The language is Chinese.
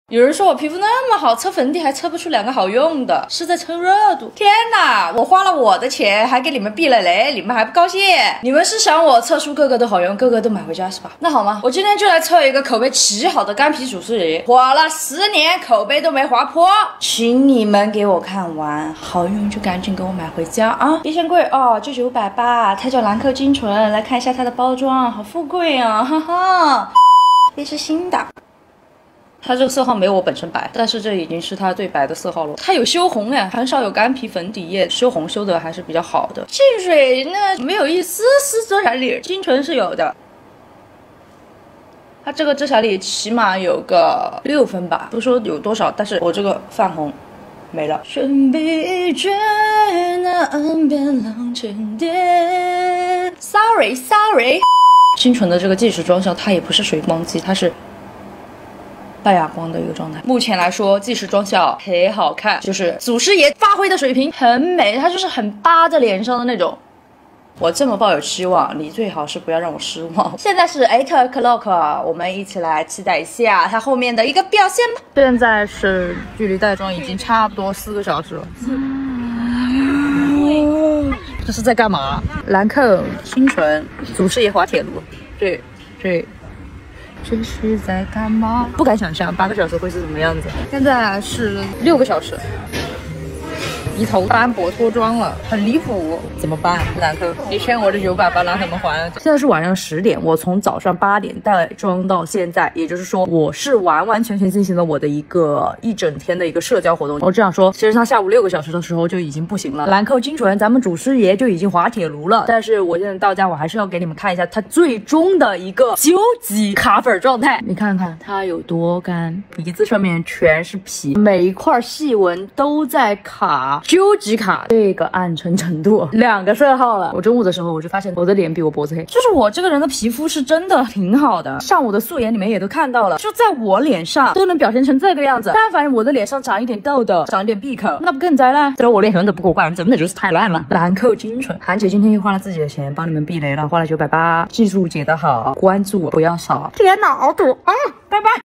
有人说我皮肤那么好，测粉底还测不出2个好用的，是在蹭热度。天哪，我花了我的钱，还给你们避了雷，你们还不高兴？你们是想我测出个个都好用，个个都买回家是吧？那好吗？我今天就来测一个口碑奇好的干皮祖师爷，火了10年，口碑都没划破，请你们给我看完，好用就赶紧给我买回家啊！别嫌贵哦，就980，它叫兰蔻精纯，来看一下它的包装，好富贵啊，哈哈。这是新的。它这个色号没有我本身白，但是这已经是它最白的色号了。它有修红哎，很少有干皮粉底液修红修的还是比较好的。净水呢没有一丝丝遮瑕力，精纯是有的。它这个遮瑕力起码有个6分吧，不说有多少，但是我这个泛红没了。身疲倦的岸边浪沉淀 ，sorry。精纯的这个即时妆效，它也不是水光肌，它是半哑光的一个状态。目前来说，即时妆效很好看，就是祖师爷发挥的水平很美，它就是很扒在脸上的那种。我这么抱有期望，你最好是不要让我失望。现在是8 o'clock， 我们一起来期待一下它后面的一个表现吧。现在是距离带妆已经差不多4个小时了。这是在干嘛？兰蔻清纯祖师爷滑铁卢，这是在干嘛？不敢想象8个小时会是什么样子。现在是6个小时，一头斑驳脱妆了，很离谱，怎么办？兰蔻，你欠我的980拿什么还？现在是晚上10点，我从早上8点带妆到现在，也就是说我是完完全全进行了我的一整天的一个社交活动。我这样说，其实上下午6个小时的时候就已经不行了。兰蔻精纯，咱们祖师爷就已经滑铁卢了，但是我现在到家，我还是要给你们看一下它最终的一个究极卡粉状态。你看看它有多干，鼻子上面全是皮，每一块细纹都在卡。究极卡，这个暗沉程度2个色号了。我中午的时候我就发现我的脸比我脖子黑，就是我这个人的皮肤是真的挺好的。上午的素颜你们也都看到了，就在我脸上都能表现成这个样子。但凡我的脸上长一点痘痘，长一点闭口，那不更灾难？虽然我脸真的不过关，真的就是太烂了。兰蔻精纯，韩姐今天又花了自己的钱帮你们避雷了，花了980，技术解得好，关注我不要少。天哪，好土啊！拜拜。